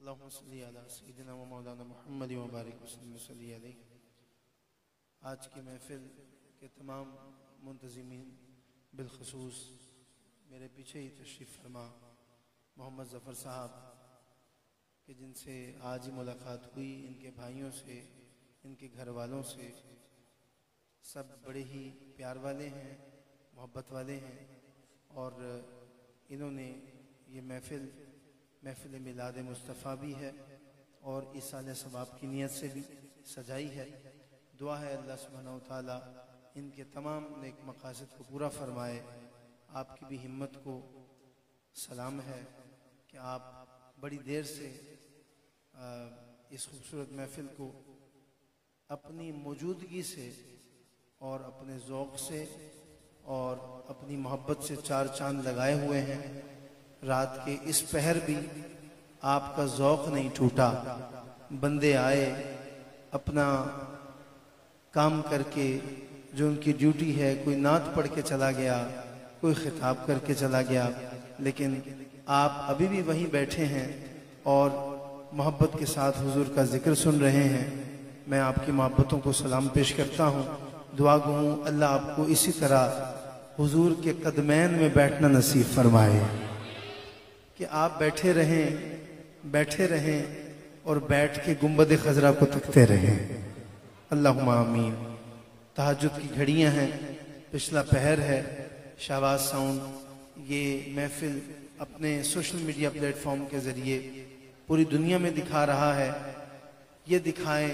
اللہم صلی علی سیدنا و مولانا محمد و بارک وسلم صلی علیہ۔ آج کی محفل کے تمام منتظمین بالخصوص میرے پیچھے ہی تشریف فرما محمد ظفر صاحب کہ جن سے آج ہی ملاقات ہوئی، ان کے بھائیوں سے، ان کے گھر والوں سے، سب بڑے ہی پیار والے ہیں، محبت والے ہیں، اور انہوں نے یہ محفل میلاد مصطفیٰ بھی ہے اور ایصال ثواب کی نیت سے بھی سجائی ہے۔ دعا ہے اللہ سبحانہ و تعالیٰ ان کے تمام نیک مقاصد کو پورا فرمائے۔ آپ کی بھی ہمت کو سلام ہے کہ آپ بڑی دیر سے اس خوبصورت محفل کو اپنی موجودگی سے اور اپنے ذوق سے اور اپنی محبت سے چار چاند لگائے ہوئے ہیں۔ رات کے اس پہر بھی آپ کا ذوق نہیں ٹوٹا، بندے آئے اپنا کام کر کے، جو ان کی ڈیوٹی ہے، کوئی نعت پڑھ کے چلا گیا، کوئی خطاب کر کے چلا گیا، لیکن آپ ابھی بھی وہیں بیٹھے ہیں اور محبت کے ساتھ حضور کا ذکر سن رہے ہیں۔ میں آپ کی محبتوں کو سلام پیش کرتا ہوں، دعا گو ہوں اللہ آپ کو اسی طرح حضور کے قدمین میں بیٹھنا نصیب فرمائے کہ آپ بیٹھے رہیں اور بیٹھ کے گنبد خضرا کو تکتے رہیں۔ اللہم آمین۔ تہجد کی گھڑیاں ہیں، پچھلا پہر ہے، شہباز ساؤنڈ یہ محفل اپنے سوشل میڈیا پلیٹ فارم کے ذریعے پوری دنیا میں دکھا رہا ہے۔ یہ دکھائیں،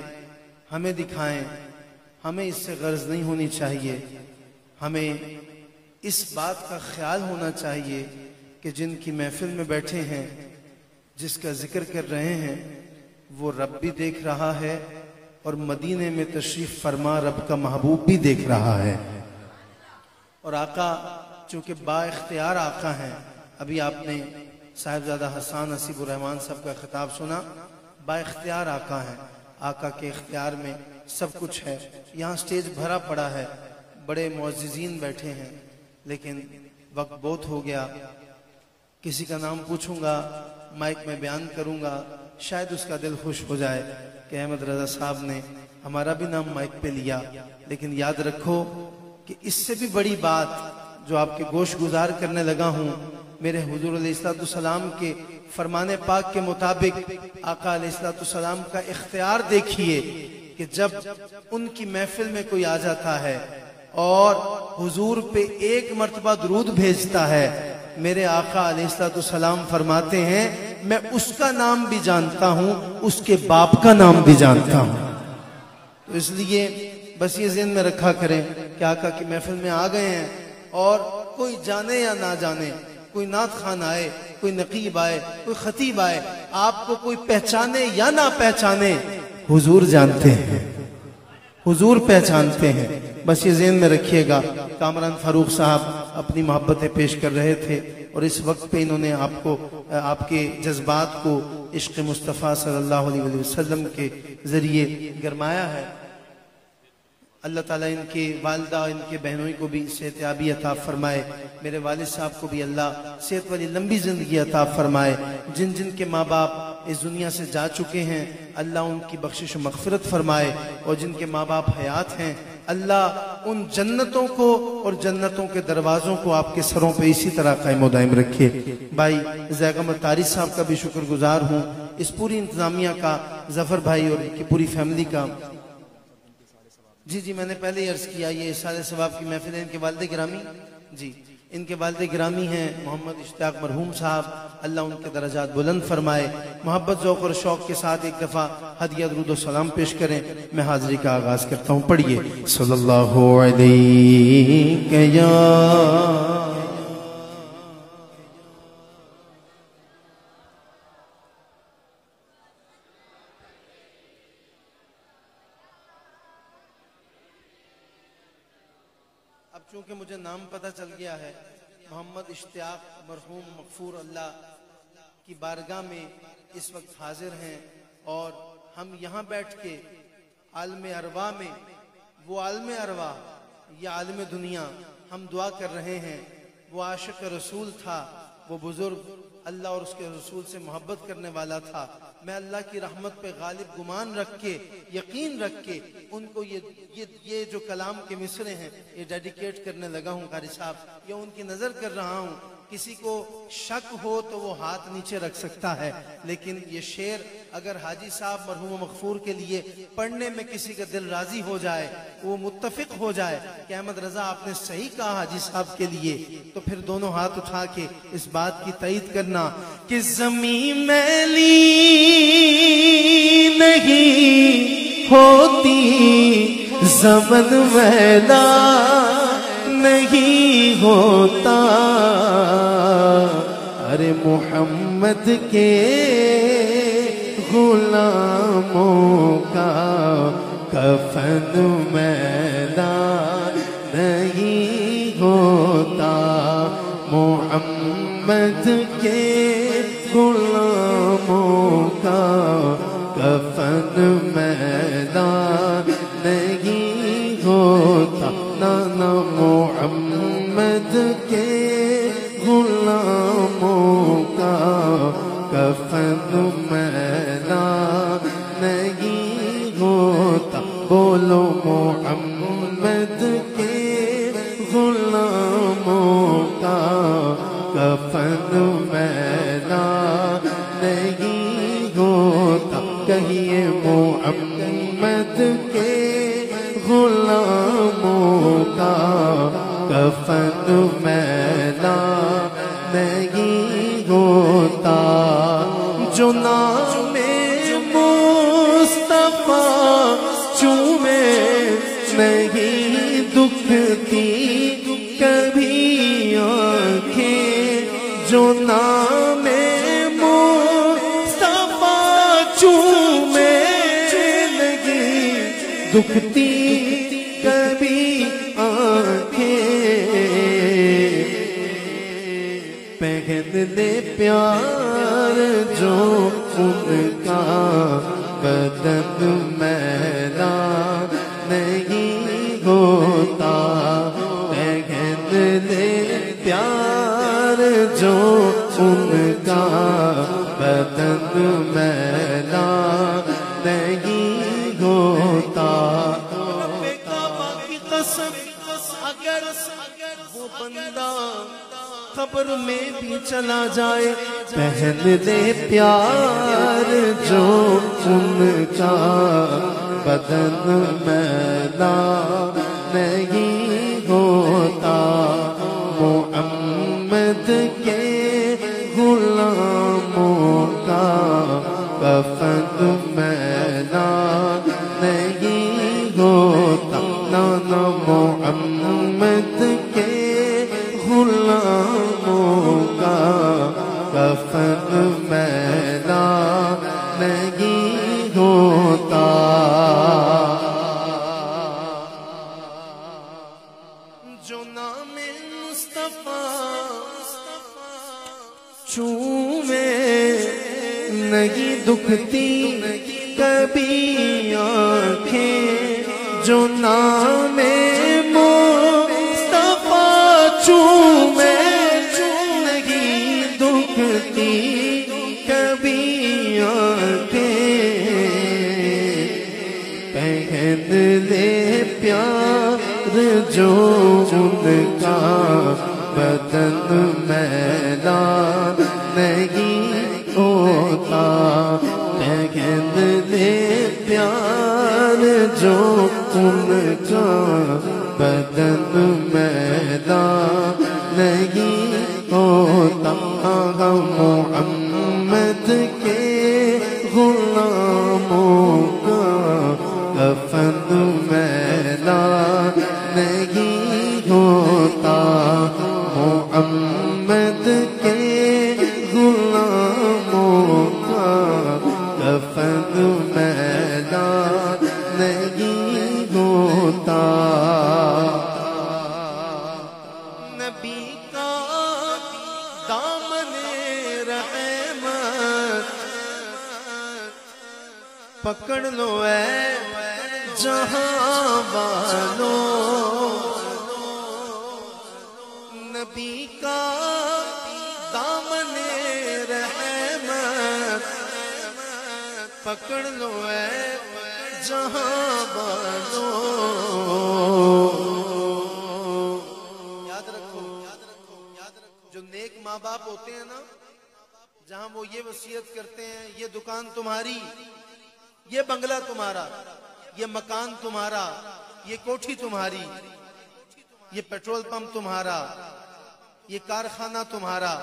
ہمیں اس سے غرض نہیں ہونی چاہیے۔ ہمیں اس بات کا خیال ہونا چاہیے کہ جن کی محفل میں بیٹھے ہیں، جس کا ذکر کر رہے ہیں، وہ رب بھی دیکھ رہا ہے اور مدینے میں تشریف فرما رب کا محبوب بھی دیکھ رہا ہے۔ اور آقا چونکہ با اختیار آقا ہیں، ابھی آپ نے صاحبزادہ حسان نصیب الرحمن صاحب کا خطاب سنا، با اختیار آقا ہیں، آقا کے اختیار میں سب کچھ ہے۔ یہاں سٹیج بھرا پڑا ہے، بڑے معززین بیٹھے ہیں، لیکن وقت بہت ہو گیا۔ کسی کا نام پوچھوں گا، مائک میں بیان کروں گا، شاید اس کا دل خوش ہو جائے کہ احمد رضا صاحب نے ہمارا بھی نام مائک پہ لیا، لیکن یاد رکھو کہ اس سے بھی بڑی بات جو آپ کے گوش گزار کرنے لگا ہوں، میرے حضور علیہ السلام کے فرمان پاک کے مطابق آقا علیہ السلام کا اختیار دیکھیے کہ جب ان کی محفل میں کوئی آ جاتا ہے اور حضور پہ ایک مرتبہ درود بھیجتا ہے، میرے آقا علیہ السلام فرماتے ہیں میں اس کا نام بھی جانتا ہوں، اس کے باپ کا نام بھی جانتا ہوں۔ تو اس لیے بس یہ ذہن میں رکھا کریں کہ آقا کی محفل میں آ گئے ہیں، اور کوئی جانے یا نہ جانے، کوئی نعت خوان آئے، کوئی نقیب آئے، کوئی خطیب آئے، آپ کو کوئی پہچانے یا نہ پہچانے، حضور جانتے ہیں، حضور پہچانتے ہیں۔ بس یہ ذہن میں رکھیے گا۔ کامران فاروق صاحب اپنی محبتیں پیش کر رہے تھے اور اس وقت پہ انہوں نے آپ کے جذبات کو عشق مصطفیٰ صلی اللہ علیہ وسلم کے ذریعے گرمایا ہے۔ اللہ تعالیٰ ان کے والدہ، ان کے بہنوں کو بھی صحتیابی عطا فرمائے، میرے والد صاحب کو بھی اللہ صحت والی لمبی زندگی عطا فرمائے۔ جن کے ماں باپ اس دنیا سے جا چکے ہیں، اللہ ان کی بخشش و مغفرت فرمائے، اور جن کے ماں باپ حیات ہیں، اللہ ان جنتوں کو اور جنتوں کے دروازوں کو آپ کے سروں پہ اسی طرح قائم و دائم رکھے۔ بھائی ذائقہ مطاری صاحب کا بھی شکر گزار ہوں، اس پوری انتظامیہ کا، ظفر بھائی اور ان کی پوری فیملی کا۔ جی میں نے پہلے ہی عرض کیا، یہ ایصال ثواب کی محفل ہے، ان کے والد گرامی، ان کے والد گرامی ہیں محمد اشتیاق مرحوم صاحب، اللہ ان کے درجات بلند فرمائے۔ محبت، ذوق اور شوق کے ساتھ ایک دفعہ ہدیہ درود و سلام پیش کریں۔ میں حاضری کا آغاز کرتا ہوں، پڑھیے صلی اللہ علیہ یا اب چونکہ مجھے نام پتہ چل گیا ہے، محمد اشتیاق مرحوم مغفور اللہ کی بارگاہ میں اس وقت حاضر ہیں، اور ہم یہاں بیٹھ کے عالم ارواح میں، وہ عالم ارواح یا عالم دنیا، ہم دعا کر رہے ہیں۔ وہ عاشق رسول تھا، وہ بزرگ اللہ اور اس کے رسول سے محبت کرنے والا تھا، میں اللہ کی رحمت پہ غالب گمان رکھ کے، یقین رکھ کے ان کو یہ جو کلام کے مصرے ہیں یہ ڈیڈیکیٹ کرنے لگا ہوں قاری صاحب، یا ان کی نظر کر رہا ہوں۔ کسی کو شک ہو تو وہ ہاتھ نیچے رکھ سکتا ہے، لیکن یہ شعر اگر حاجی صاحب مرحوم مغفور کے لیے پڑھنے میں کسی کا دل راضی ہو جائے، وہ متفق ہو جائے کہ احمد رضا آپ نے صحیح کہا حاجی صاحب کے لیے، تو پھر دونوں ہاتھ اٹھا کے اس بات کی تائید کرنا کہ زمین میلی نہیں ہوتی، زمن میلا نہیں ہوتا، ارے محمد کے غلاموں کا کفن میلا نہیں ہوتا، محمد کے غلاموں کا کفن میلا نہیں ہوتا، نانا محمد کے غلاموں کا کفن میلا نہیں ہوتا، بولو محمد کے غلاموں کا کفن میلا نہیں ہوتا، کہیے محمد کے غلاموں کا کفن میلا نہیں ہوتا، جو نام مصطفیٰ چومے نہیں دکھتی کبھی آنکھیں، جو نام مصطفیٰ چومے نہیں دکھتی کبھی آنکھیں، پہن لے پیار جو ان کا بدن میلا نہیں ہوتا، پہن لے پیار جو ان کا بدن میلا نہیں ہوتا، اگر وہ بندہ قبر میں بھی چلا جائے، پہن لے پیار جو ان کا بدن میلا نہیں ہوتا، محمد کے غلاموں کا کفن میلا نہیں ہوتا، نانا محمد کے غلاموں کا کفن میلا نہیں ہوتا، جو نام مصطفیٰ چومے نہیں دکھتی کبھی آنکھیں، جو نام مصطفیٰ چومے نہیں دکھتی کبھی آنکھیں، پہن لے پیار جو ان کا بدن میلا نہیں ہوتا، پہن لے پیار جو ان کا بدن میلا نہیں ہوتا، محمد کے غلاموں کا کفن میلا نہیں ہوتا، محمد کے غلاموں کا کفن میلا نہیں ہوتا، نبی کا دامن رحمت پکڑ لو اے جہاں والو، نبی کا دامن پکڑ لو اے جہاں والو. یاد رکھو جو نیک ماں باپ ہوتے ہیں نا، جہاں وہ یہ وصیت کرتے ہیں یہ دکان تمہاری، یہ بنگلہ تمہارا، یہ مکان تمہارا، یہ کوٹھی تمہاری، یہ پیٹرول پمپ تمہارا، یہ کارخانہ تمہارا،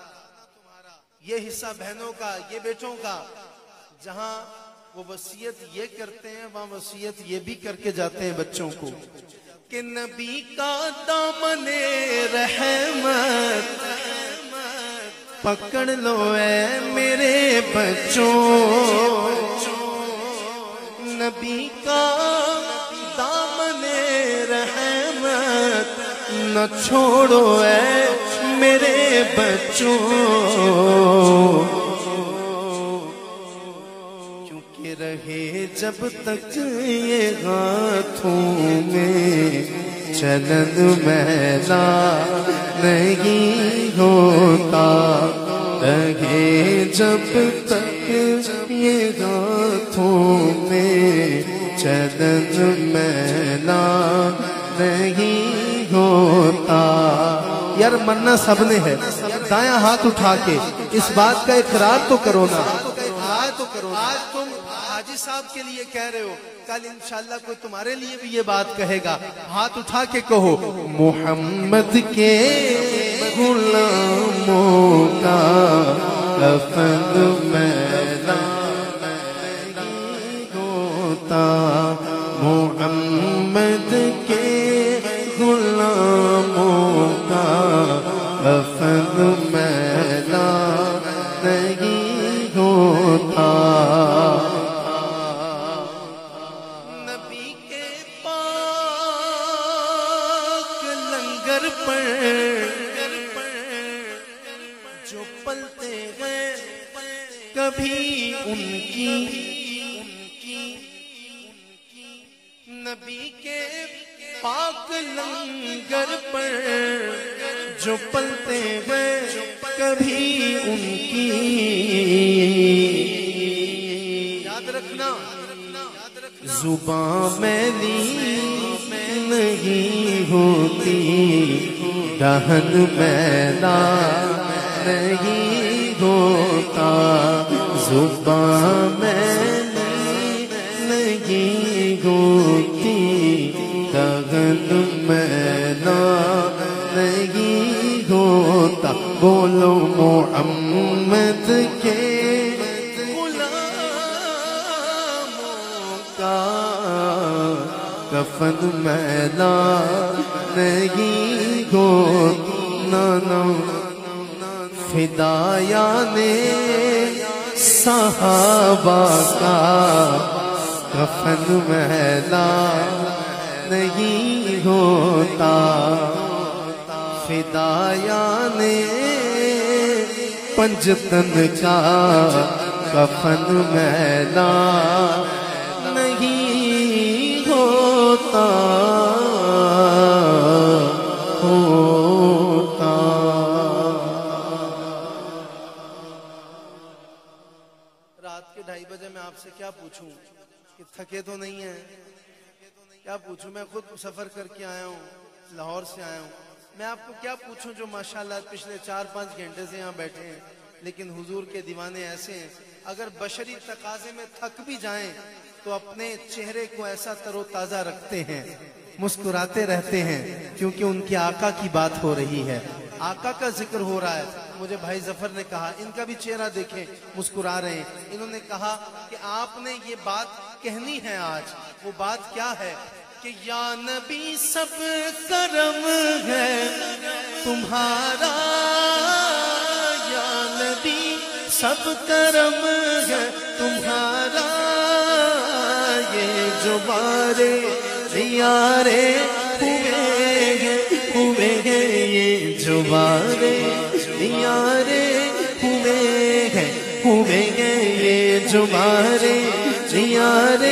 یہ حصہ بہنوں کا، یہ بیٹوں کا. جہاں وہ وصیت یہ کرتے ہیں وہاں وصیت یہ بھی کر کے جاتے ہیں بچوں کو کہ نبی کا دامن رحمت پکڑ لو اے میرے بچوں. نبی کا دامن رحمت نہ چھوڑو اے میرے بچوں. کیونکہ رہے جب تک یہ ہاتھوں میں چلن میلا نہیں ہوتا، رہے جب تک یہ ہاتھوں میں چلن میلا نہیں ہوتا. یار مرنا سب نے ہے، دایاں ہاتھ اٹھا کے اس بات کا اقرار تو کرو نا. آج تم حاجی صاحب کے لیے کہہ رہے ہو، کل انشاءاللہ کوئی تمہارے لیے بھی یہ بات کہے گا. ہاتھ اٹھا کے کہو محمد کے غلاموں کا کفن میلا نہیں ہوتا. محمد کے غلاموں کا کفن میلا نہیں ہوتا. نبی کے پاک لنگر پر جو پلتے ہیں کبھی ان کی، نبی کے پاک لنگر پر جو پلتے ہیں کبھی ان کی. یاد رکھنا زباں میلی نہیں ہوتی، دہن میلا نہیں ہوتا. زباں میلی نہیں ہوتی، دہن میلا نہیں ہوتا. بولو محمد کے غلاموں کا کفن میلا نہیں ہوتا. فدایان صحابہ کا کفن میلا نہیں ہوتا. فدایان پنجتن کا کفن میلا نہیں ہوتا. رات کے 2:30 بجے میں آپ سے کیا پوچھوں کہ تھکے تو نہیں ہیں؟ کیا پوچھوں؟ میں خود سفر کر کے آیا ہوں، لاہور سے آیا ہوں. میں آپ کو کیا پوچھوں جو ماشاءاللہ پچھلے 4-5 گھنٹے سے یہاں بیٹھے ہیں، لیکن حضور کے دیوانے ایسے ہیں اگر بشری تقاضے میں تھک بھی جائیں تو اپنے چہرے کو ایسا تر و تازہ رکھتے ہیں، مسکراتے رہتے ہیں، کیونکہ ان کے آقا کی بات ہو رہی ہے، آقا کا ذکر ہو رہا ہے. مجھے بھائی ظفر نے کہا ان کا بھی چہرہ دیکھیں مسکرا رہے ہیں. انہوں نے کہا کہ آپ نے یہ بات کہنی ہے آج. وہ بات کیا ہے کہ یا نبی سب کرم ہے تمہارا، یا نبی سب کرم ہے تمہارا. یہ جو بارے زیارے ہوئے ہیں، یہ جو بارے زیارے ہوئے ہیں، یہ جو بارے زیارے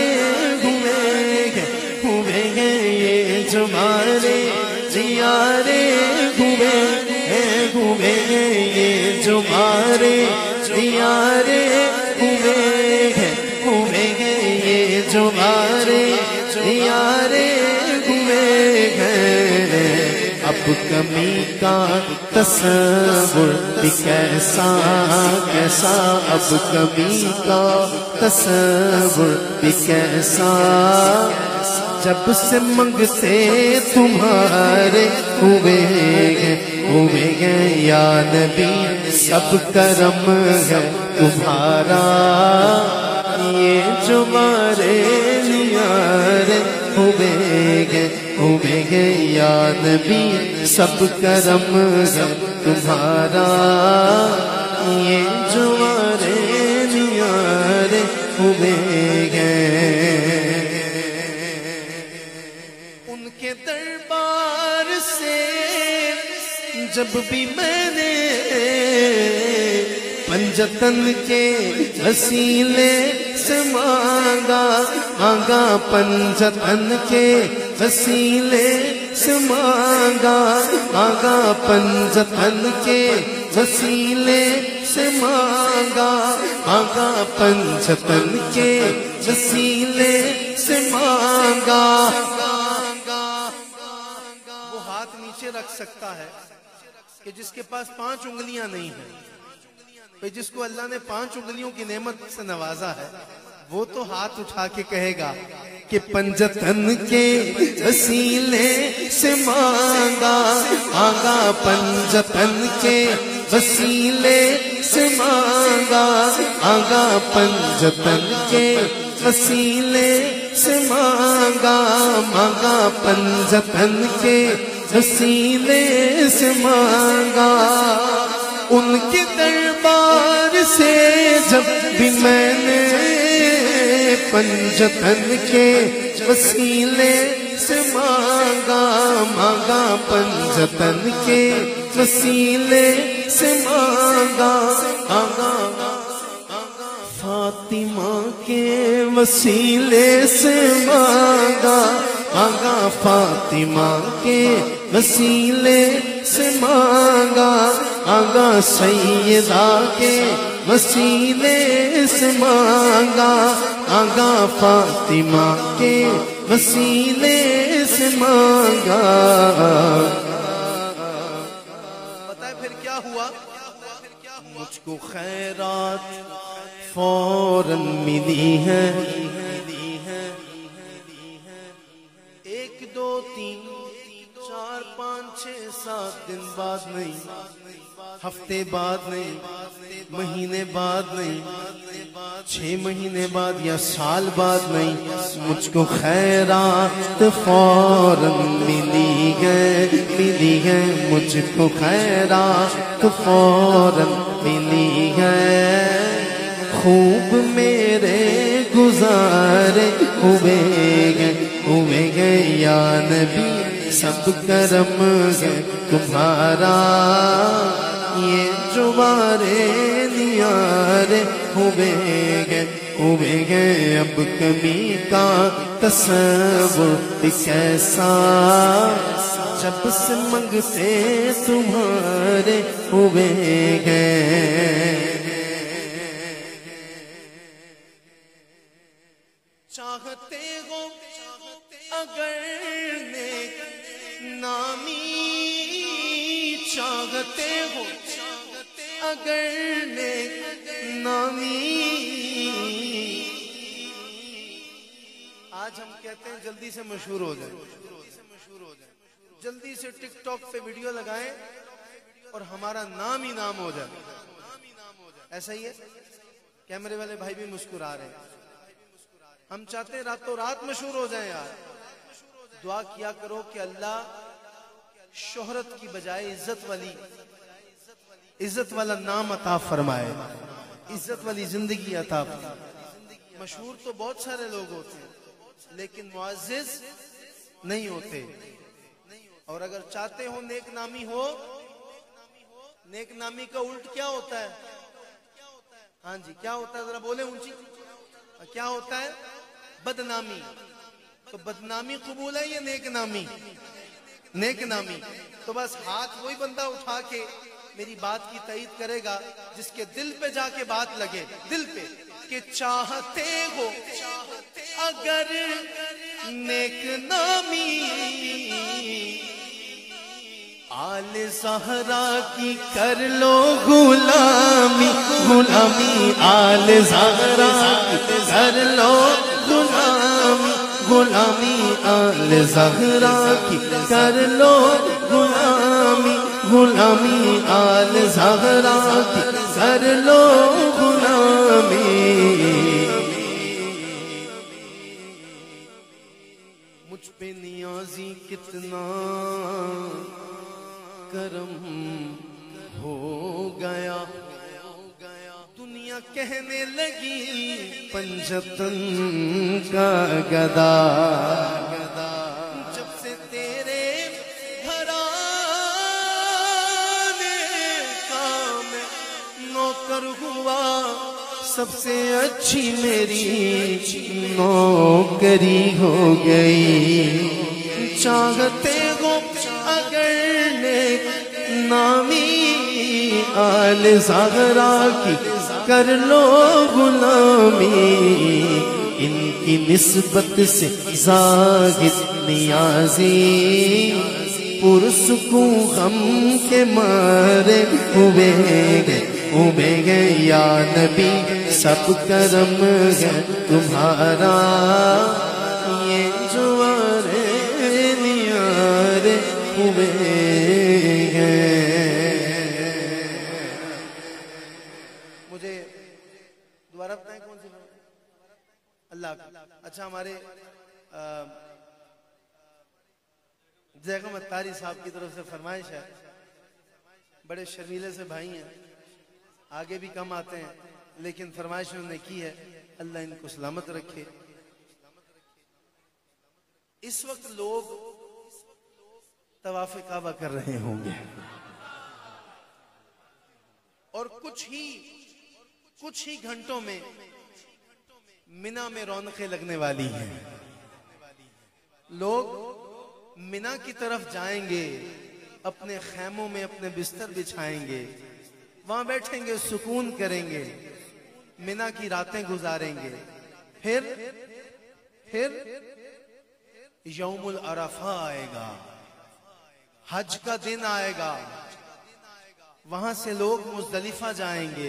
ہوئے ہیں، یہ جو بارے زیارے ہوئے ہیں، یہ جو بارے زیارے ہوئے جو ہمارے یارے ہوئے ہیں، اب کمی کا تصور بھی کیسا کیسا، اب کمی کا تصور بھی کیسا، جب سے منگتے تمہارے ہوئے گئے یا نبی، سب کرم ہے تمہارا، یہ جو ہمارے یارے ہوئے گئے یا نبی، سب کرم ہے تمہارا، یہ جو ہمارے یارے ہوئے گئے۔ ان کے دربار سے جب بھی میں نے پنجتن کے وسیلے سے مانگا، پنجتن کے وسیلے سے مانگا، پنجتن کے وسیلے سے مانگا، پنجتن کے وسیلے سے مانگا۔ وہ ہاتھ نیچے رکھ سکتا ہے کہ جس کے پاس 5 انگلیاں نہیں ہیں، جس کو اللہ نے 5 انگلیوں کی نعمت سے نوازا ہے، وہ تو ہاتھ اٹھا کے کہے گا کہ پنجتن کے وسیلے سے مانگا، پنجتن کے وسیلے سے مانگا، پنجتن کے وسیلے سے مانگا، پنجتن کے وسیلے سے مانگا۔ ان کے دربار سے جب بھی میں نے پنجتن کے وسیلے سے مانگا، پنجتن کے وسیلے سے مانگا، فاطمہ کے وسیلے سے مانگا، فاطمہ کے وسیلے سے مانگا، سیدہ کے وسیلے سے مانگا، فاطمہ کے وسیلے سے مانگا۔ پتہ ہے پھر کیا ہوا؟ مجھ کو خیرات فوراً ملی ہے، 1 2 3 4 5 6 7 دن بعد نہیں، ہفتے بعد نہیں، مہینے بعد نہیں، 6 مہینے بعد یا سال بعد نہیں، مجھ کو خیرات فوراً ملی ہے، مجھ کو خیرات فوراً ملی ہے، خوب میرے گزارے ہوئے گئے یا نبی، سب کرم ہے تمہارا، یہ جو ہمارے نیارے ہوئے گئے، اب کمی کا تصور کیسا، جب سے منگتے تمہارے ہوئے گئے۔ چاہتے ہو اگر نیک نامی، چاہتے ہو اگر نیک نامی، آج ہم کہتے ہیں جلدی سے مشہور ہو جائیں، جلدی سے ٹک ٹاک پہ ویڈیو لگائیں اور ہمارا نام ہی نام ہو جائے، ایسا ہی ہے۔ کیمرے والے بھائی بھی مسکرا رہے ہیں، ہم چاہتے ہیں راتوں رات مشہور ہو جائیں یار۔ دعا کیا کرو کہ اللہ شہرت کی بجائے عزت والا نام عطا فرمائے، عزت والی زندگی عطا فرمائے۔ مشہور تو بہت سارے لوگ ہوتے ہیں لیکن معزز نہیں ہوتے، اور اگر چاہتے ہو نیک نامی ہو، نیک نامی کا الٹ کیا ہوتا ہے؟ ہاں جی کیا ہوتا ہے؟ ذرا بولیں اونچی، کیا ہوتا ہے؟ بدنامی۔ تو بدنامی قبول ہے یا نیک نامی؟ نیک نامی۔ تو بس ہاتھ وہی بندہ اٹھا کے میری بات کی تائید کرے گا جس کے دل پہ جا کے بات لگے، دل پہ، کہ چاہتے ہو اگر نیک نامی آل زہرا کی کر لو غلامی غلامی آل زہرا کی کر لو غلامی غلامی آل زہرا کی کر لو غلامی غلامی آل زہرا کی کر لو غلامی مجھ پہ نیازی کتنا کرم ہو گیا دنیا کہنے لگی پنجتن کا گدا جب سے تیرے گھرانے کا میں نوکر ہوا سب سے اچھی میری نوکری ہو گئی چاہتے ہو اگر نیک نامی آل زہرا کی کر لو غلامی ان کی نسبت سے زاہد نیازی پرسکون غم کے مارے ہوئے گئے یا نبی سب کرم ہے تمہارا یہ جو آرے نیارے ہوئے گئے مجھے دوبارہ بتائیں کون سی اللہ کا اچھا ہمارے زیغم اتاری صاحب کی طرف سے فرمائش ہے بڑے شرمیلے سے بھائی ہیں آگے بھی کم آتے ہیں لیکن فرمائش انہوں نے کی ہے اللہ ان کو سلامت رکھے اس وقت لوگ طواف کعبہ کر رہے ہوں گے اور کچھ ہی گھنٹوں میں منا میں رونقیں لگنے والی ہیں لوگ منا کی طرف جائیں گے اپنے خیموں میں اپنے بستر بچھائیں گے وہاں بیٹھیں گے سکون کریں گے منا کی راتیں گزاریں گے پھر یوم العرفہ آئے گا حج کا دن آئے گا وہاں سے لوگ مزدلفہ جائیں گے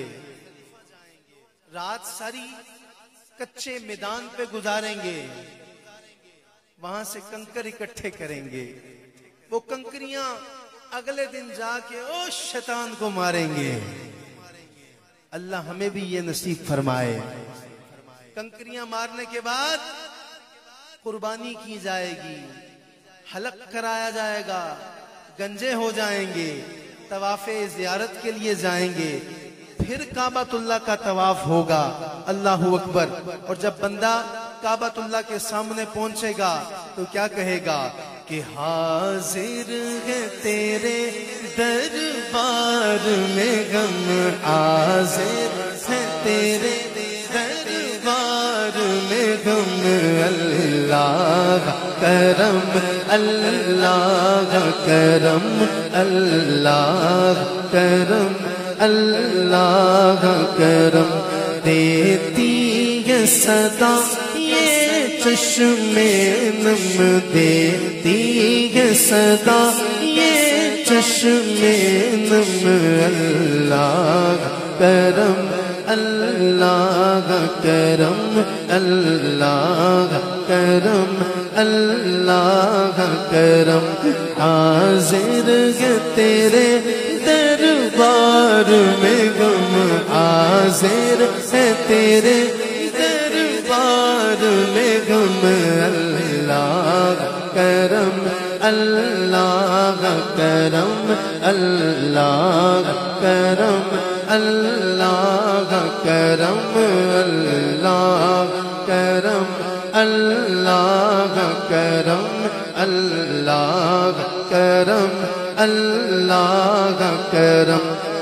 رات ساری کچے میدان پہ گزاریں گے وہاں سے کنکر اکٹھے کریں گے وہ کنکریاں اگلے دن جا کے شیطان کو ماریں گے اللہ ہمیں بھی یہ نصیب فرمائے کنکریاں مارنے کے بعد قربانی کی جائے گی حلق کرایا جائے گا گنجے ہو جائیں گے طواف زیارت کے لیے جائیں گے پھر کعبۃ اللہ کا طواف ہوگا اللہ اکبر اور جب بندہ کعبۃ اللہ کے سامنے پہنچے گا تو کیا کہے گا کہ حاضر ہے تیرے دربار میں غم حاضر ہے تیرے دربار میں غم اللہ کرم اللہ کرم اللہ کرم اللہ کرم دیتی ہے صدا یہ چشم نم دیتی ہے صدا یہ چشم نم اللہ کرم اللہ کرم اللہ کرم اللہ کرم حاضر ہے تیرے دربار میں غم حاضر ہے تیرے دربار میں غم اللہ کرم اللہ کرم اللہ کرم اللہ کرم اللہ کرم اللہ کرم اللہ کرم اللہ کرم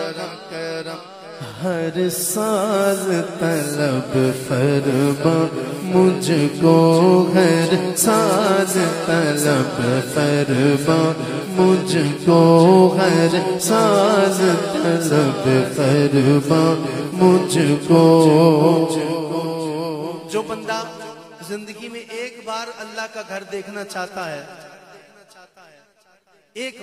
ہر سال طلب فرما مجھ کو ہر سال طلب فرما مجھ کو ہر سال طلب فرما مجھ کو جو بندہ زندگی میں ایک بار اللہ کا گھر دیکھنا چاہتا ہے، ایک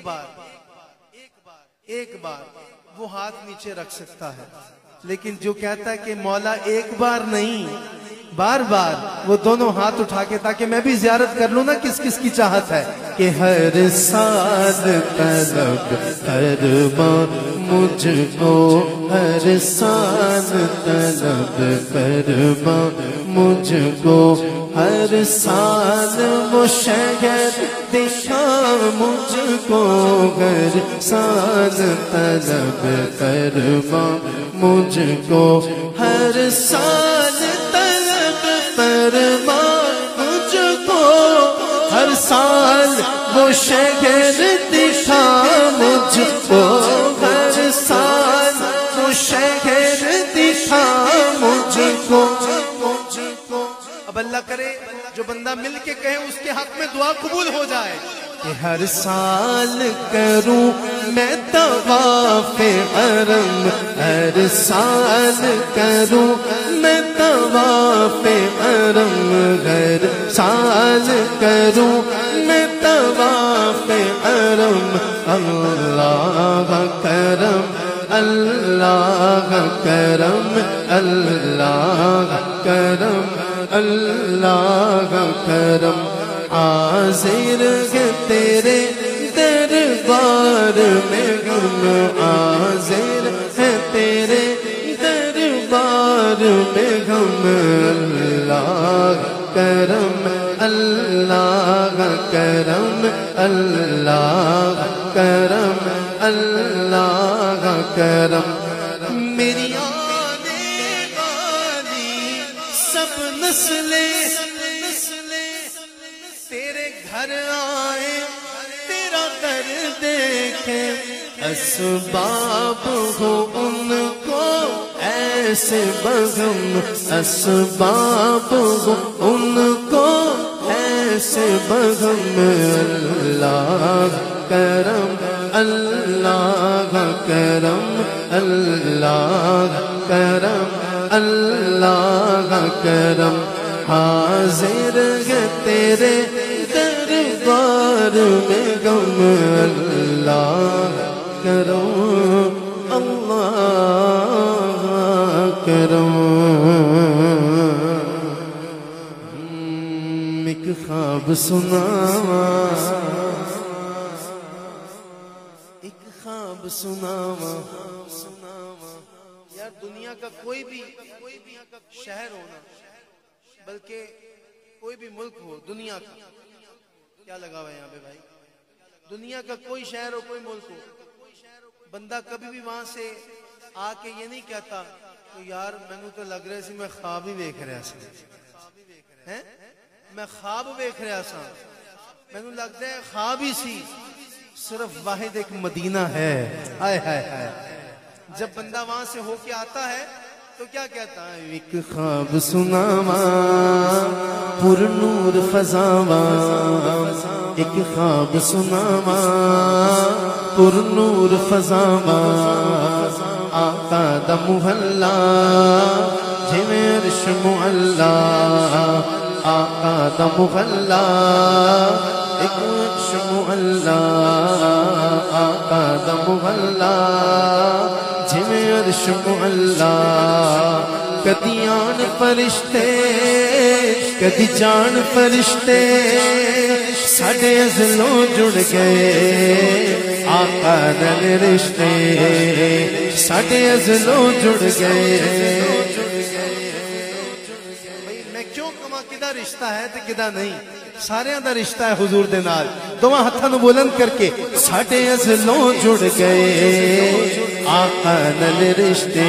بار وہ ہاتھ نیچے رکھ سکتا ہے، لیکن جو کہتا ہے کہ مولا ایک بار نہیں بار بار، وہ دونوں ہاتھ اٹھا کے، تاکہ میں بھی زیارت کر لوں نا کس کس کی چاہت ہے، کہ ہر سال طلب فرما مجھ کو، ہر سال طلب فرما مجھ کو، ہر سال وہ شہر دکھا مجھ کو، ہر سال طلب فرما مجھ کو، ہر سال طلب فرما مجھ کو، ہر سال وہ شہر دکھا مجھ کو، ہر سال وہ شہر دکھا مجھ کو۔ اب اللہ کرے جو بندہ مل کے کہے اس کے حق میں دعا قبول ہو جائے، کہ ہر سال کروں میں طواف حرم، ہر سال کروں میں طواف حرم، ہر سال کروں میں طواف حرم، اللہ کرم اللہ کرم اللہ کرم اللہ کرم، حاضر ہے تیرے دربار میں ہم، حاضر ہے تیرے دربار میں ہم، اللہ کرم اللہ کرم اللہ کرم اللہ کرم، میری آنے والی سب نسلیں تیرے گھر آئے، تیرا در دیکھیں، اسباب ہو ان کو ایسے بغم، اسباب ہو ان کو ایسے بغم، اللہ کرم اللہ کرم اللہ کرم اللہ کرم، حاضر ہے تیرے دربار میں غم، اللہ کرم اللہ کرم۔ ایک خواب سناواں، ایک خواب سناواں، یار دنیا کا کوئی بھی شہر ہونا، بلکہ کوئی بھی ملک ہو، دنیا کا کیا لگا ہوا ہے یہاں پہ بھائی، دنیا کا کوئی شہر ہو کوئی ملک ہو، بندہ کبھی بھی وہاں سے آ کے یہ نہیں کہتا تو یار میں نے تو لگ رہا سی میں خواب ہی دیکھ رہا سا، میں خواب دیکھ رہا سا، میں نے لگتا ہے خواب ہی سی، صرف واحد ایک مدینہ ہے، ہائے ہائے ہائے۔ جب بندہ وہاں سے ہو کے آتا ہے تو کیا کہتا ہے، ایک خواب سناواں پر نور فضاواں، ایک خواب سناواں پر نور فضاواں، آقا دا محلہ جویں عرش معلا، آقا دا محلہ ایک عرش معلا، آقا دا محلہ جویں عرش معلا، کدی آن فرشتے کدی جان فرشتے ساڈے ازلوں جڑ گئے، آقا نال رشتے ساڈے ازلوں جڑ گئے۔ میں کیوں کما کدا رشتہ ہے تے کدا نہیں، سارے دا رشتہ ہے حضور دے نال، دونوں ہاتھاں نوں بلند کر کے ساڈے ازلوں جڑ گئے، آقا نال رشتے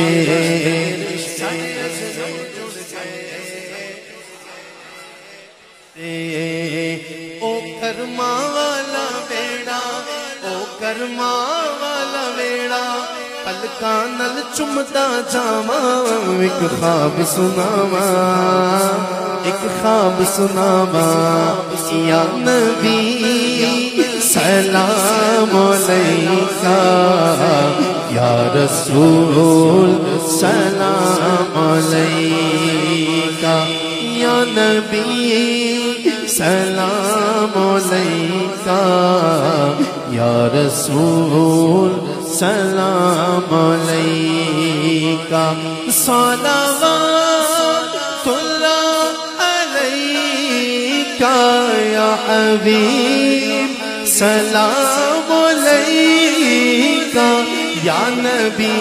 او کرما والا بیڑا، او کرما والا بیڑا، پلکاں نال چمدا جاواں، ایک خواب سناواں، ایک خواب سناواں، یا نبی سلام علیکہ، یا رسول سلام علیکہ، یا نبی سلام علیکہ یا رسول سلام علیکہ صلوات اللہ علیکہ یا حبیب سلام علیکہ یا نبی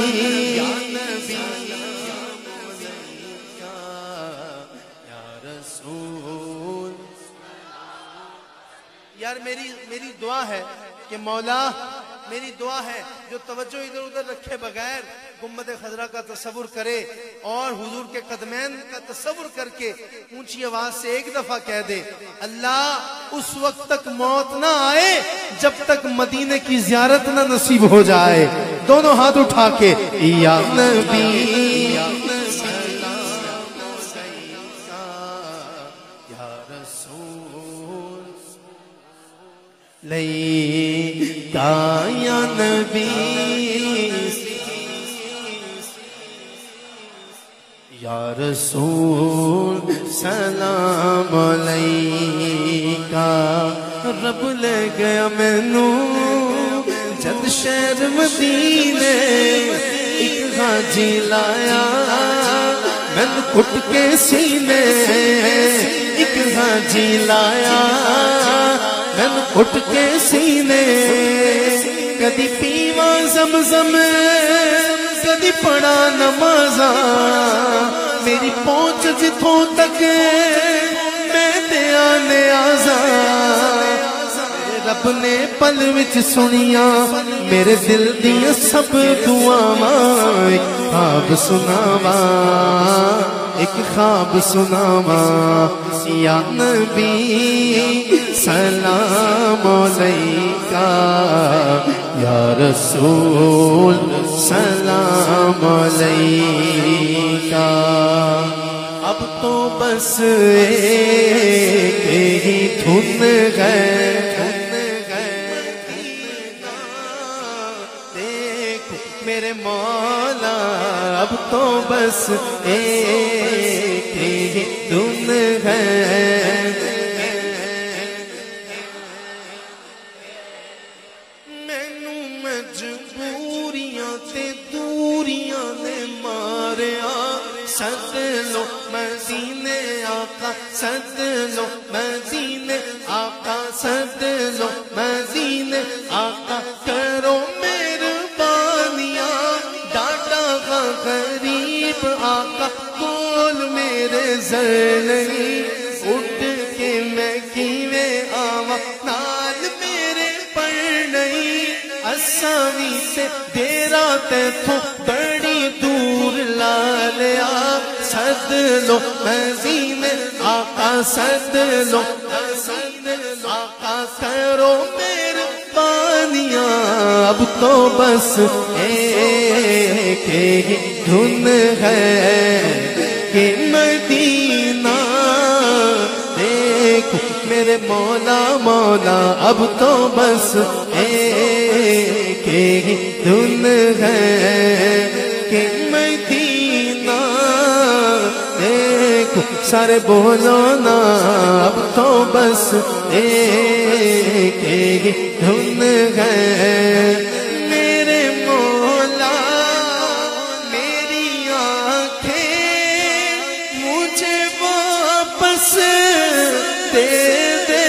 یار میری دعا ہے کہ مولا میری دعا ہے جو توجہ ادھر ادھر رکھے بغیر گنبد خضرا کا تصور کرے اور حضور کے قدمین کا تصور کر کے اونچی آواز سے ایک دفعہ کہہ دے اللہ اس وقت تک موت نہ آئے جب تک مدینے کی زیارت نہ نصیب ہو جائے. دونوں ہاتھ اٹھا کے یا نبی لیکا یا نبی یا رسول سلام علیکہ. رب لے گیا مینو جد شہر مدینے ایک حاجی لایا مین کٹ کے سینے ایک حاجی لایا مین کٹ کے سینے کدی پیواں زمزم کدی پڑھا نمازاں میری پہنچ جتھوں تک میں دیا نیازاں رب نے پل وچ سنیاں میرے دل دیاں سب دعاواں ایک خواب سناواں ایک خواب سناواں یا نبی سلام علیکہ یا رسول سلام علیکہ. اب تو بس ایک ہی دھن ہے دیکھ میرے مولا اب تو بس ایک ہی دھن ہے سد لو مدینے آقا سد لو مدینے آقا سد لو مدینے آقا کرو مہربانیاں ڈاٹا غریب آقا بول میرے زر نہیں اٹھ کے میں کیویں آواں نال میرے پر نہیں اساوی سے دیرا تیتھوں بڑی دور لا لیا سد لو مدینے آقا سد لو آقا کرو مہربانیاں اب تو بس ایک ہی دھن ہے کہ مدینہ دیکھ میرے مولا مولا اب تو بس ایک ہی دھن ہے کہ مدینہ دیکھ سارے بولو نا اب تو بس ایک ہی دھن ہے میرے مولا میری آنکھیں مجھے واپس دے دے.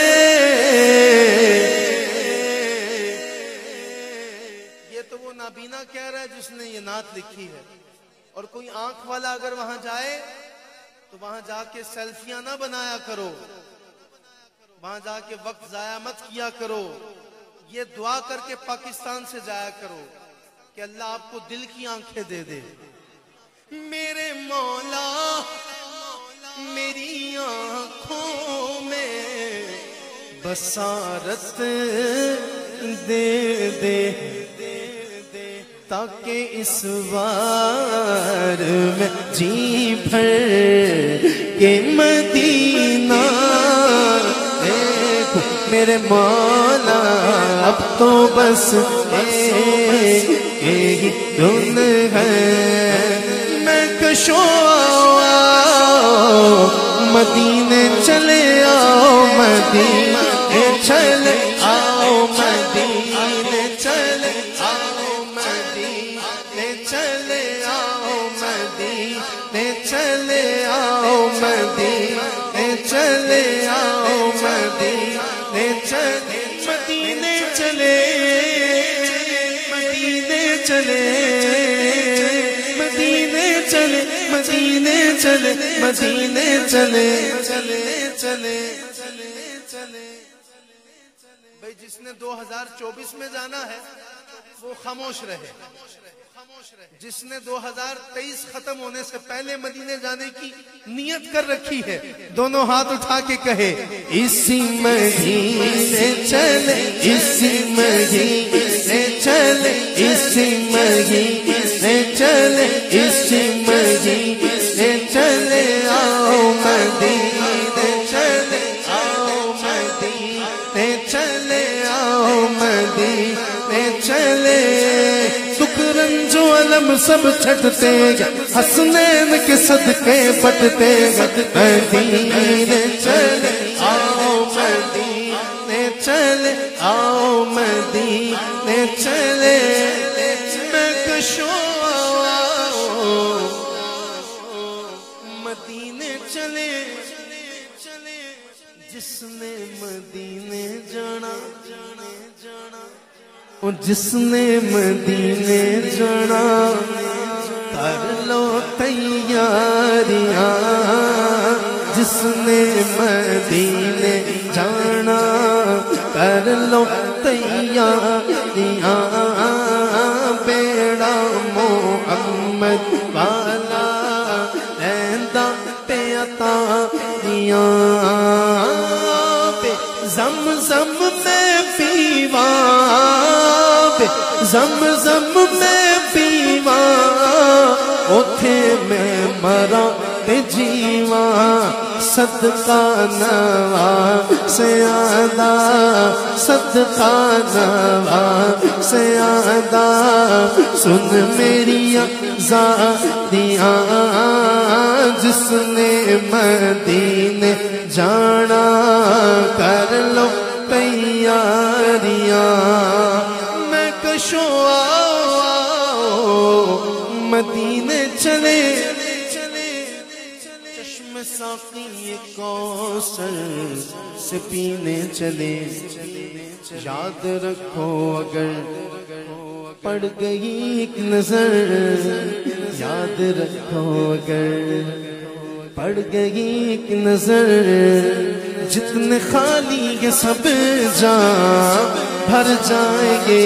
یہ تو وہ نابینا کہہ رہا ہے جس نے یہ نعت لکھی ہے اور کوئی آنکھ والا اگر وہاں جائے تو وہاں جا کے سیلفیاں نہ بنایا کرو وہاں جا کے وقت ضائع مت کیا کرو یہ دعا کر کے پاکستان سے جایا کرو کہ اللہ آپ کو دل کی آنکھیں دے دے. میرے مولا میری آنکھوں میں بصارت دے دے تاکہ اس بار میں جی بھر کے مدینہ دیکھ میرے مولا اب تو بس ایک ہی دھن ہے میں کشو مدینہ مدینے چلے آؤ مدینے چلے آؤ مدینے چلے آؤ مدینے چلے آؤ مدینے چلے آؤ مدینے چلے مدینے چلے مدینے چلے مدینے چلے مدینے چلے مدینے چلے چلے چلے چلے بھائی جس نے 2024 میں جانا ہے وہ خاموش رہے، جس نے 2023 ختم ہونے سے پہلے مدینے جانے کی نیت کر رکھی ہے دونوں ہاتھ اٹھا کے کہے اسی مدینے چلے اسی مدینے چلے اسی مدینے چلے اسی مدینے چلے آؤ مدینے چلے آؤ مدینے چلے آؤ مدینے چلے دکھ رنج و علم سب چھٹتے حسنین کے صدقے بٹتے مدینے چلے آؤ مدینے چلے آؤ مدینے چلے میں کشوں مدینے چلے جس نے مدینے جانا جس نے مدینے جانا کر لو تیاریاں جس نے مدینے جانا کر لو تیاریاں بیڑا محمد والا رہندا پہ عطاریاں زمزم میں پیواں زمزم میں پیواں اوتھے میں مراں تے جیواں صدقہ نوا سیادہ صدقہ نوا سیادہ سن میری زادیاں جس نے مدینے جانا کر لو تیاریاں میں کشوں مدینے چلے چشم ساقی کوثر سے پینے چلے یاد رکھو اگر پڑ گئی ایک نظر یاد رکھو اگر پڑ گئی ایک نظر جتنے خالی یہ سب جام بھر جائیں گے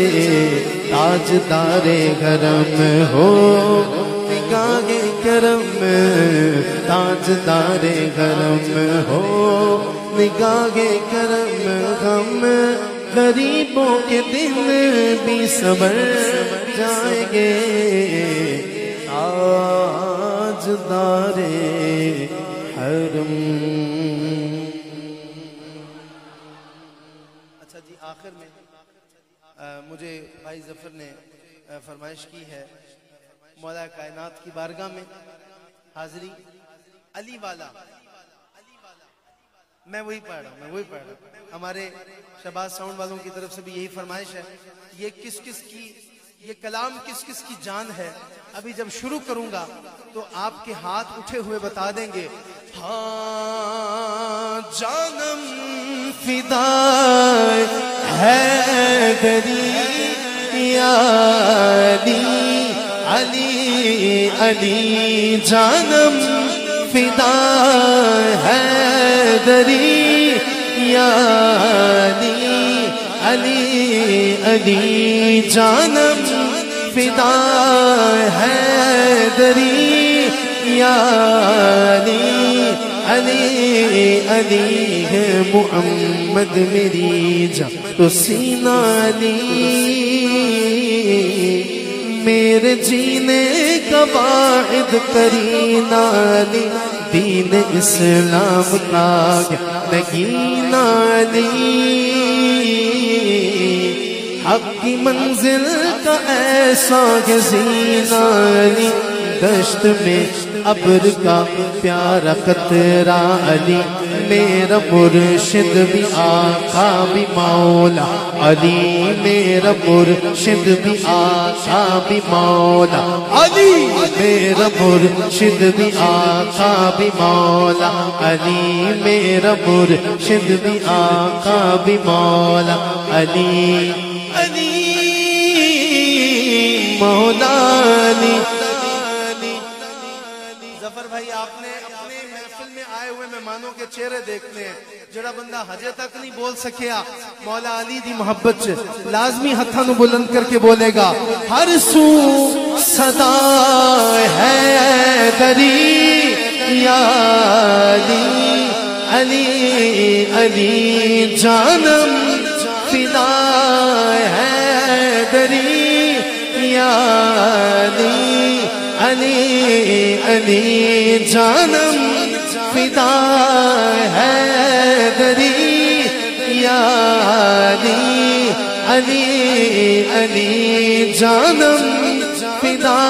تاجدار حرم ہو نگاہ کرم تاجدار حرم ہو نگاہ کرم ہم غریبوں کے دن بھی صبر جائیں گے تاجدار حرم. اچھا جی آخر میں مجھے بھائی ظفر نے فرمائش کی ہے مولا کائنات کی بارگاہ میں حاضری علی والا میں وہی پڑھ رہا ہوں ہمارے شہباز ساؤنڈ والوں کی طرف سے بھی یہی فرمائش ہے یہ کس کس کی یہ کلام کس کس کی جان ہے ابھی جب شروع کروں گا تو آپ کے ہاتھ اٹھے ہوئے بتا دیں گے ہاں جانم فدائے حیدری یا علی علی جانم فدائے حیدری یا علی علی جانم فدائے حیدری یا علی علی ہے محمد میری جان تو سینہ علی میرے جینے کا واحد کرینہ علی دین اسلام کا نگینہ علی حق کی منزل کا ایسا گزینہ علی دشت میں ابر کا پیارا قطرہ علی میرا مرشد بھی آقا بھی مولا علی میرا مرشد بھی آقا بھی مولا علی میرا مرشد بھی آقا بھی مولا علی میرا مرشد بھی آقا بھی مولا علی علی مولا علی ظفر بھائی آپ نے اپنے محفل میں آئے ہوئے مہمانوں کے چہرے دیکھنے ہیں جڑا بندہ حجے تک نہیں بول سکیا مولا علی دی محبت سے لازمی ہتھاں نو بلند کر کے بولے گا ہر سو صدا حیدری یا علی علی علی جانم فدا حیدری یا علی علی علی جانم فدا حیدری یا علی علی علی جانم فدا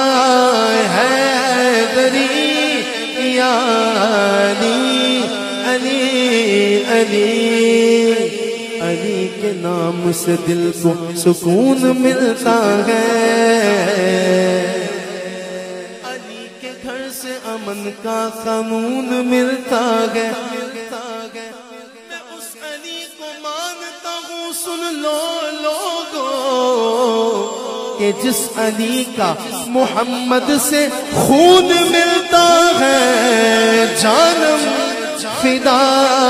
حیدری یا علی علی علی علی کے نام سے دل کو سکون ملتا ہے علی کے گھر سے امن کا قانون ملتا ہے میں اس علی کو مانتا ہوں سن لو لوگو کہ جس علی کا محمد سے خون ملتا ہے جانم فدا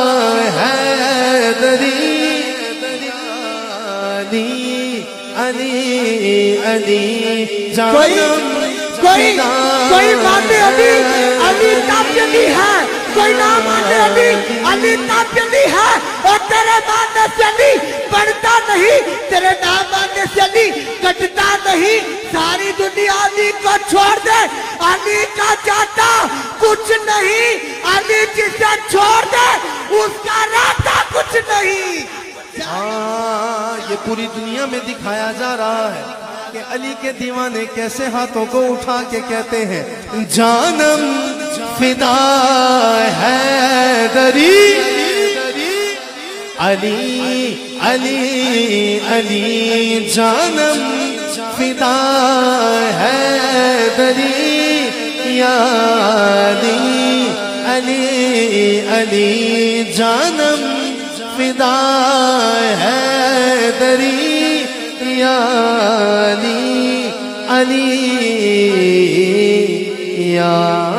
حیدری علی علی جانم کوئی مانے علی علی تابعی ہے کوئی نہ مانے علی علی تابعی ہے اور تیرے ماننے سے علی بڑھتا نہیں تیرے نہ ماننے سے علی کٹتا نہیں ساری دنیا علی کو چھوڑ دے علی کا چاہتا کچھ نہیں علی جسے چھوڑ دے اس کا رہتا کچھ نہیں یہ پوری دنیا میں دکھایا جا رہا ہے کہ علی کے دیوانے کیسے ہاتھوں کو اٹھا کے کہتے ہیں جانم فدا حیدری علی علی علی جانم فدا حیدری یا علی علی علی جانم فدا حیدری یا علی علی یا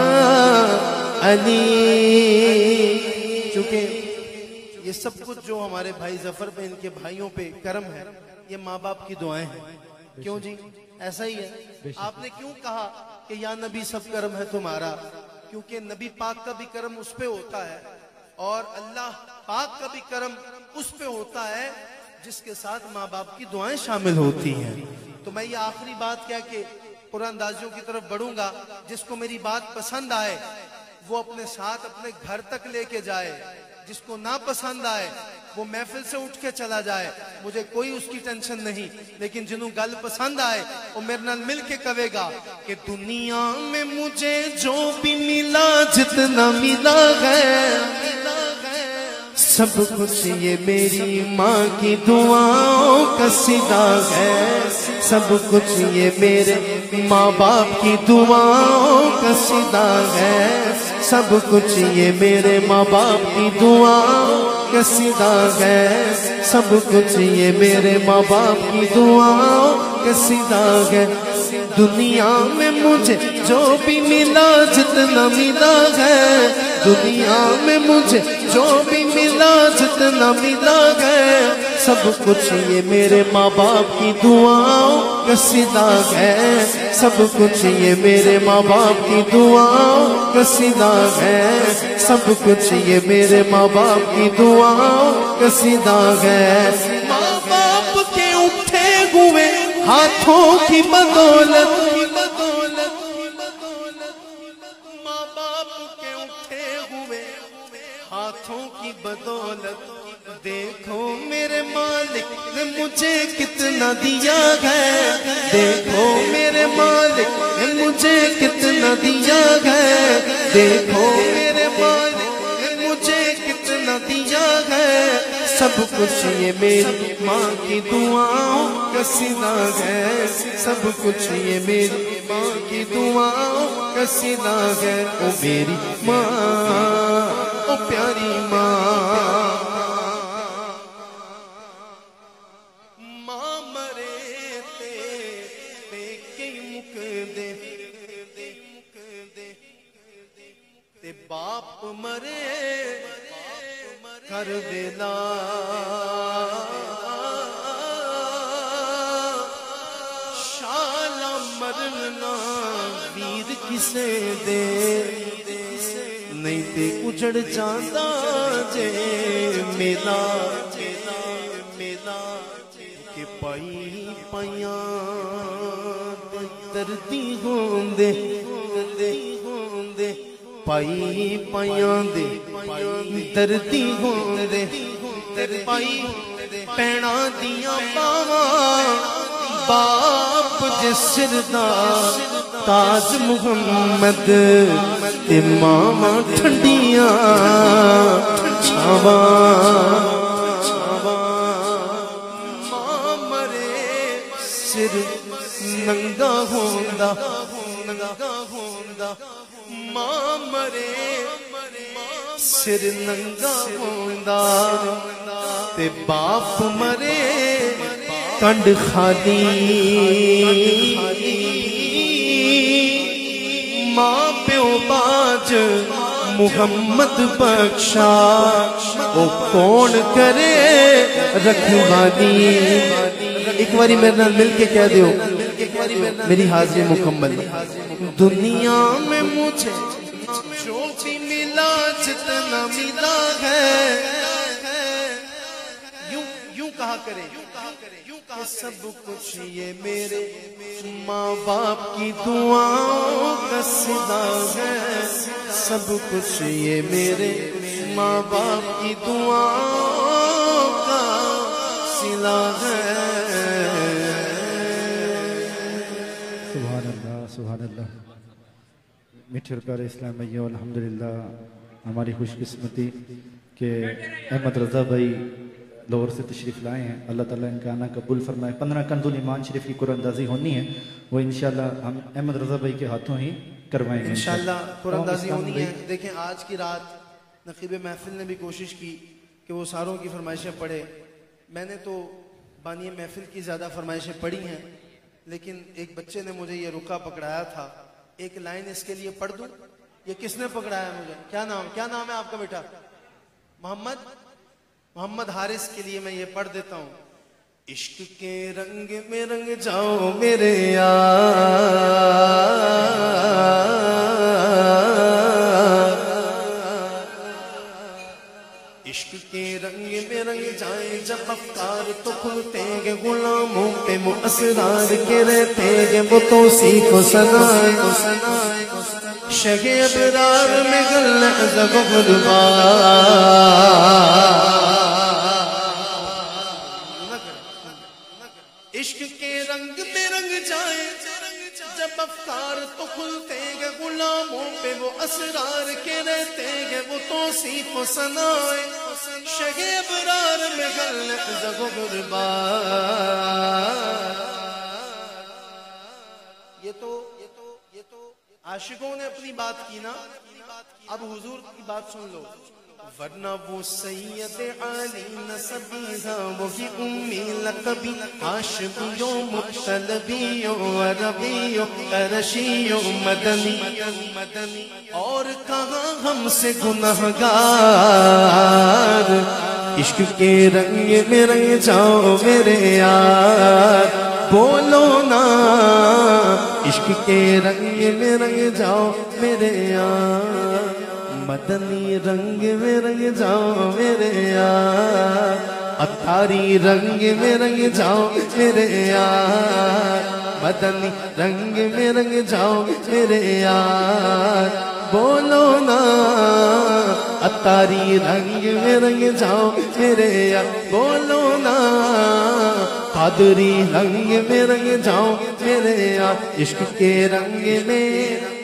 علی چونکہ یہ سب کچھ جو ہمارے بھائی ظفر پہ ان کے بھائیوں پہ کرم ہے یہ ماں باپ کی دعائیں ہیں کیوں جی ایسا ہی ہے آپ نے کیوں کہا کہ یا نبی سب کرم ہے تمہارا کیونکہ نبی پاک کا بھی کرم اس پہ ہوتا ہے اور اللہ پاک کا بھی کرم اس پہ ہوتا ہے جس کے ساتھ ماں باپ کی دعائیں شامل ہوتی ہیں تو میں یہ آخری بات کیا کہ قرآن اندازیوں کی طرف بڑھوں گا جس کو میری بات پسند آئے وہ اپنے ساتھ اپنے گھر تک لے کے جائے جس کو نہ پسند آئے وہ محفل سے اٹھ کے چلا جائے مجھے کوئی اس کی ٹینشن نہیں لیکن جنہوں گل پسند آئے وہ میرے نال مل کے کہے گا کہ دنیا میں مجھے جو بھی ملا جتنا ملا ہے سب کچھ یہ میری ماں کی دعاؤں کا صدا ہے سب کچھ یہ میرے ماں باپ کی دعاؤں کا صدا ہے سب کچھ یہ میرے ماں باپ کی دعاؤں کا صدا ہے سب کچھ یہ میرے ماں باپ کی دعاؤں کا صدا ہے دنیا میں مجھے جو بھی ملا جتنا ملا ہے دنیا میں مجھے جو بھی ملا جتنا ملا ہے سب کچھ یہ میرے ماں باپ کی دعاؤں کا صدا ہے سب کچھ یہ میرے ماں باپ کی دعاؤں کا صدا ہے سب کچھ یہ میرے ماں باپ کی دعاؤں کا صدا ہے ماں باپ کے اٹھے ہوئے ہاتھوں کی بدولت ماں باپ کے اٹھے ہوئے ہاتھوں کی بدولت دیکھو میرے مالک نے مجھے کتنا دیا ہے، دیکھو میرے مالک نے مجھے کتنا دیا ہے، دیکھو میرے مالک نے مجھے کتنا دیا ہے، سب کچھ یہ میری ماں کی دعاؤں کا صلہ ہے، سب کچھ یہ میری ماں کی دعاؤں کا صلہ ہے۔ او میری ماں، او پیاری ماں، ماں مرے تے مک دے تے باپ مرے کر دینا، شالا مرنا ویر کسے دے، نہیں تے اجڑ جاندہ جے میلا، کہ پائی پائیاں دردی ہوندے، پائی پائیاں دے دردی ہوندے، پائی پینا دیاں باواں باپ جس سردہ تاج محمد تے ماما ٹھنڈیاں چھاواں، ماں مرے سر ننگا ہوندا، ماں مرے سر ننگا ہوندا تے باپ مرے کنڈ خالی، ماں پیو باج محمد بخشا، او کون کرے رکھوالی۔ ایک باری میرے نال مل کے کہہ دیو میری حاضری مکمل۔ دنیا میں مجھے جو بھی ملا جتنا ملا ہے، یوں کہا کرے کہ سب کچھ یہ میرے ماں باپ کی دعاؤں کا صلہ ہے، سب کچھ یہ میرے ماں باپ کی دعاؤں کا صلہ ہے۔ سبحان اللہ، سبحان اللہ۔ میٹھے اور پیارے اسلام بھائیو، الحمدللہ ہماری خوش قسمتی کہ احمد رضا بھائی لاہور سے تشریف لائے ہیں۔ اللہ تعالیٰ ان کا آنا قبول فرمائے۔ 15 کنز الایمان شریف کی قرآن اندازی ہونی ہے، وہ انشاءاللہ ہم احمد رضا بھائی کے ہاتھوں ہی کروائیں گے انشاءاللہ۔ قرآن اندازی ہونی ہے۔ دیکھیں آج کی رات نقیب محفل نے بھی کوشش کی کہ وہ ساروں کی فرمائشیں پڑھے۔ میں نے تو بانی محفل کی زیادہ فرمائشیں پڑھی ہیں، لیکن ایک بچے نے مجھے یہ رکا پکڑایا تھا، ایک لائن اس کے لیے پڑھ دوں۔ یہ کس نے پکڑایا مجھے؟ کیا نام ہے آپ کا بیٹا؟ محمد حارث کے لیے میں یہ پڑھ دیتا ہوں۔ عشق کے رنگ میں رنگ جاؤ میرے یار، عشق کے رنگ میں رنگ جائیں جب افکار تو کھلتے گے، غلاموں پہ مؤثرات کے رہتے گے وہ توصیف و ثنائے، شگ ابرار میں گل عذب و غربار، عشق کے رنگ میں رنگ جائیں جب افکار تو کھلتے گے، غلاموں پہ وہ اسرار کے رہتے گے وہ توصیف و ثنائے، شگ ابرار میں گل عذب و غربار۔ یہ تو عاشقوں نے اپنی بات کی نا، اب حضور کی بات سن لو۔ ورنہ وہ سید علی نسبیہ وہی امی لقبی، ہاشمیوں مطلبیوں عربیوں قرشیوں مدنی، اور کہاں ہم سے گنہگار، عشق کے رنگ میں رنگ جاؤ میرے یار، بولو نا عشق کے رنگ میں رنگ جاؤ میرے یار، مدنی رنگ میں رنگ جاؤ میرے یار، اتاری رنگ میں رنگ جاؤ میرے یار، مدنی رنگ میں رنگ جاؤ میرے یار، بولو نا تاری رنگ میں رنگ جاؤ میرے یار بولو نا قادری رنگ میں رنگ جاؤ میرے یار عشق کے رنگ میں